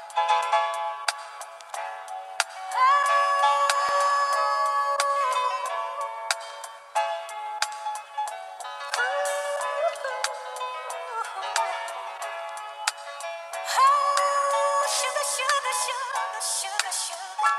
Sugar, sugar, sugar, sugar, sugar.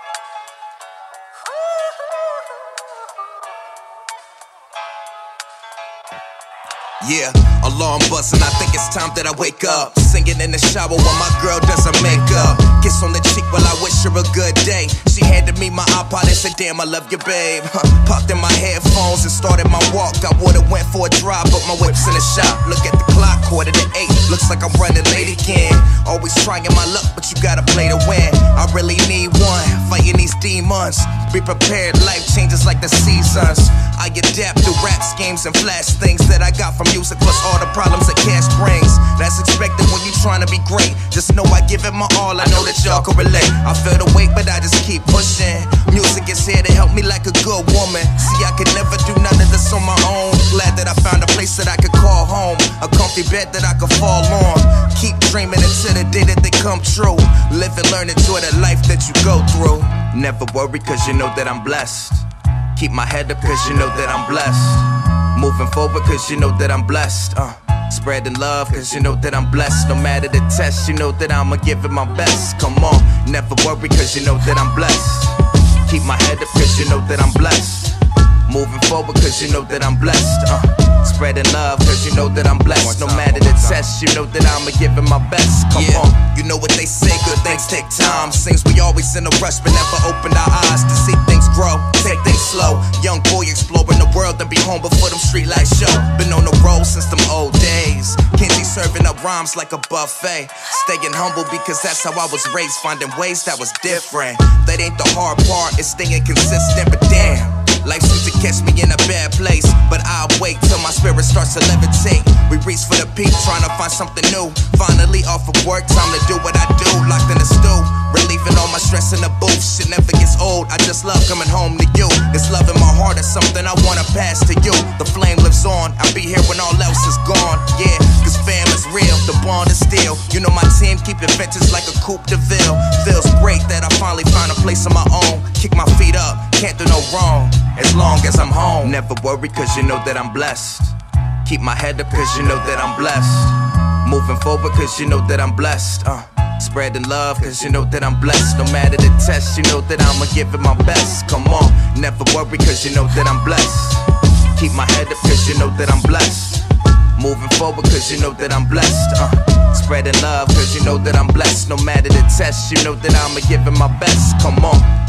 Yeah, alarm buzzing, I think it's time that I wake up. Singing in the shower while my girl does her makeup. Kiss on the cheek while I wish her a good day. She handed me my iPod and said, damn, I love you, babe. Popped in my headphones and started my walk. I would've went for a drive, but my whip's in the shop. Look at the clock, 7:45. Looks like I'm running late again. Always trying my luck, but you gotta play to win. I really need one, fighting these demons. Be prepared, life changes like the seasons. I adapt to rap schemes and flash things that I got from music, plus all the problems that cash brings. That's expected when you're trying to be great. Just know I give it my all, I know that y'all can relate. I feel the weight, but I just keep pushing. Music is here to help me like a good woman. See, I could never do none of this on my own. Glad that I found a place that I could call home, a comfy bed that I could fall on. Keep dreaming until the day that they come true. Live and learn, enjoy the life that you go through. Never worry, cause you know that I'm blessed. Keep my head up, cause you know that I'm blessed. Moving forward, cause you know that I'm blessed. Spreading love, cause you know that I'm blessed. No matter the test, you know that I'ma give it my best. Come on, never worry, cause you know that I'm blessed. Keep my head up, cause you know that I'm blessed. Moving forward, cause you know that I'm blessed. Spreading love, cause you know that I'm blessed. No matter the test, you know that I'ma give it my best. Come on, you know what they say, good things take time. Seems we always in a rush, but never opened our eyes to see things grow, take things slow. Young boy exploring the world and be home before them street lights show. Been on the road since them old days. Kenzie serving up rhymes like a buffet. Staying humble because that's how I was raised. Finding ways that was different. That ain't the hard part, it's staying consistent, but damn. Life seems to catch me in a bad place, but I'll wait till my spirit starts to levitate. We reach for the peak, trying to find something new. Finally off of work, time to do what I do. Locked in the stew, relieving all my stress in the booth. Shit never gets old, I just love coming home to you. This love in my heart is something I wanna pass to you. The flame lives on, I'll be here when all else is gone. Yeah, cause fam is real, the bond is still. You know my team keep it vintage like a Coupe de Ville. Feels great that I finally found a place of my own. Kick my feet up, can't do no wrong, as long as I'm home. Never worry, cause you know that I'm blessed. Keep my head up, cause you know that I'm blessed. Moving forward, cause you know that I'm blessed. Spreading love, cause you know that I'm blessed. No matter the test, you know that I'ma give it my best. Come on, never worry, cause you know that I'm blessed. Keep my head up, cause you know that I'm blessed. Moving forward, cause you know that I'm blessed. Spreading love, cause you know that I'm blessed. No matter the test, you know that I'ma give it my best. Come on.